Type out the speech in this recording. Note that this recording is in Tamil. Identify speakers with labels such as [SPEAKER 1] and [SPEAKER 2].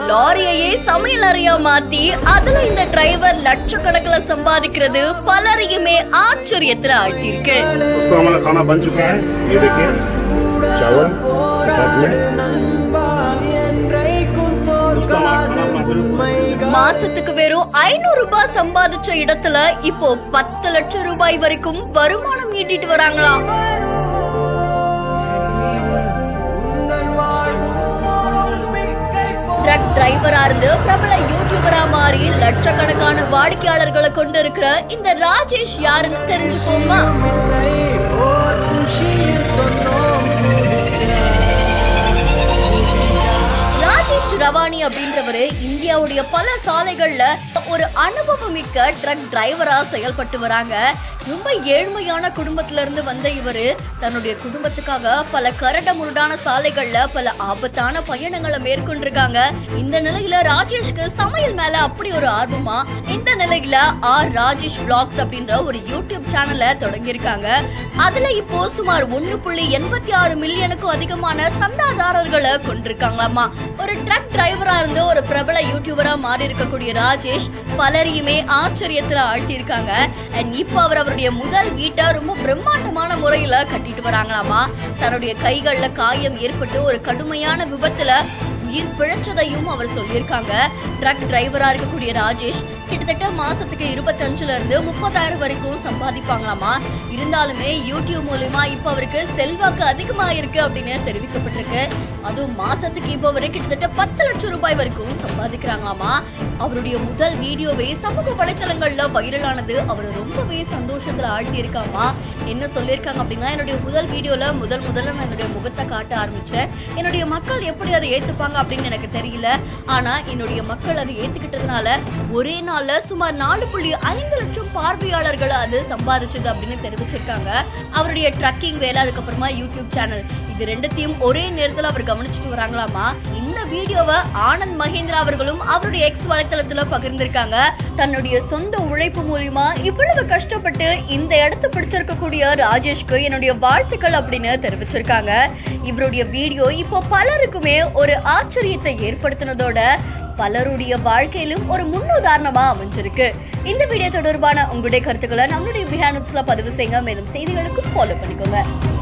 [SPEAKER 1] லாரியையே சமையல் அறையா மாத்தி அதுல இந்த டிரைவர் லட்சக்கணக்கில் சம்பாதிக்கிறது பலரையுமே ஆச்சரியத்துல ஆழ்த்தியிருக்கு. மாசத்துக்கு வெறும் 500 ரூபாய் சம்பாதிச்ச இடத்துல இப்போ 10 லட்சம் ரூபாய் வரைக்கும் வருமானம் ஈட்டிட்டு வராங்களாம். ட்ரக் டிரைவரா இருந்து பிரபல யூடியூபரா மாறி லட்சக்கணக்கான வாடிக்கையாளர்களை கொண்டு இருக்கிற இந்த ராஜேஷ் யாருன்னு தெரிஞ்சுக்கோமா? ராஜேஷ் ரவானி அப்படின்றவரு இந்தியாவுடைய பல சாலைகள்ல ஒரு அனுபவமிக்க ட்ரக் டிரைவரா செயல்பட்டு வராங்க. ரொம்ப ஏழ்மையான குடும்பத்துல இருந்து வந்த இவரு தன்னுடைய குடும்பத்துக்காக பல கரட முரடான சாலைகள்ல பல ஆபத்தான பயணங்களை மேற்கொண்டிருக்காங்க. இந்த நிலையில ராஜேஷ்க்கு சமையல் மேல அப்படி ஒரு ஆர்வமா இந்த நிலையில ராஜேஷ் விளாக்ஸ் அப்படின்ற ஒரு யூடியூப் சேனலை தொடங்கியிருக்காங்க. அதுல இப்போ சுமார் 1.86 மில்லியனுக்கும் அதிகமான சந்தாதாரர்களை கொண்டிருக்காங்களாமா. ஒரு ட்ரக் டிரைவரா இருந்து ஒரு பிரபல யூடியூபரா மாறி இருக்கக்கூடிய ராஜேஷ் பலரையுமே ஆச்சரியத்துல ஆழ்த்தியிருக்காங்க. அண்ட் இப்போ அவருடைய முதல் வீட்டை ரொம்ப பிரம்மாண்டமான முறையில கட்டிட்டு வராங்களாமா. தன்னுடைய கைகள்ல காயம் ஏற்பட்டு ஒரு கடுமையான விபத்துல உயிர் பிழைச்சதையும் அவர் சொல்லியிருக்காங்க. ட்ரக் டிரைவரா இருக்கக்கூடிய ராஜேஷ் கிட்டத்தட்ட மாசத்துக்கு 25,000 இருந்து 30,000 வரைக்கும் சம்பாதிப்பாங்களாமா. இருந்தாலுமே யூடியூப் மூலமா இப்ப அவருக்கு செல்வாக்கு அதிகமா இருக்கு அப்படின்னு தெரிவிக்கப்பட்டிருக்கு. அதுவும் மாசத்துக்கு இப்ப அவரு கிட்டத்தட்ட 10 லட்சம் ரூபாய் வரைக்கும் சம்பாதிக்கிறாங்களாமா. அவருடைய முதல் வீடியோவே சமூக வலைத்தளங்கள்ல வைரலானது அவர் ரொம்பவே சந்தோஷத்துல ஆழ்த்தி இருக்காமா. என்ன சொல்லியிருக்காங்க அப்படின்னா, என்னுடைய முதல் வீடியோல முதல்ல நான் என்னுடைய முகத்தை காட்ட ஆரம்பிச்சேன். என்னுடைய மக்கள் எப்படி அதை ஏத்துப்பாங்க அப்படின்னு எனக்கு தெரியல. ஆனா என்னுடைய மக்கள் அதை ஏத்துக்கிட்டதுனால ஒரே நாள்ல சுமார் 4.5 லட்சம் பார்வையாளர்கள் அது சம்பாதிச்சது அப்படின்னு தெரிவிச்சிருக்காங்க. அவருடைய ட்ரக்கிங் வேலை, அதுக்கப்புறமா யூடியூப் சேனல், இது ரெண்டுத்தையும் ஒரே நேரத்துல அவர் கவனிச்சுட்டு வராங்களாமா. இந்த வீடியோவை ஆனந்த் மகேந்திரா அவர்களும் அவருடைய எக்ஸ் வலைத்தளத்துல பகிர்ந்திருக்காங்க. தன்னுடைய சொந்த உழைப்பு மூலமா இவ்வளவு கஷ்டப்பட்டு இந்த இடத்தை பிடிச்சிருக்கக்கூடிய ராஜேஷ்க்கு என்னுடைய வாழ்த்துக்கள் அப்படின்னு தெரிவிச்சிருக்காங்க. இவருடைய வீடியோ இப்போ பலருக்குமே ஒரு ஆச்சரியத்தை ஏற்படுத்தினதோட பலருடைய வாழ்க்கையிலும் ஒரு முன்னுதாரணமா அமைஞ்சிருக்கு. இந்த வீடியோ தொடர்பான உங்களுடைய கருத்துக்களை நம்மளுடைய பிஹேண்ட் நியூஸ்ல பதிவு செய்யுங்க. மேலும் செய்திகளுக்கு ஃபாலோ பண்ணிக்கோங்க.